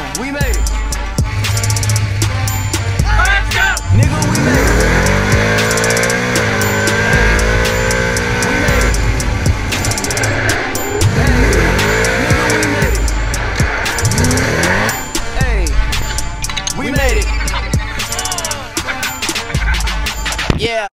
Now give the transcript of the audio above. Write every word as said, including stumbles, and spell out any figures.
on, we made it. Let's go! Nigga, we made it. We made it. Hey, nigga, we made it. Hey, we made it. Yeah.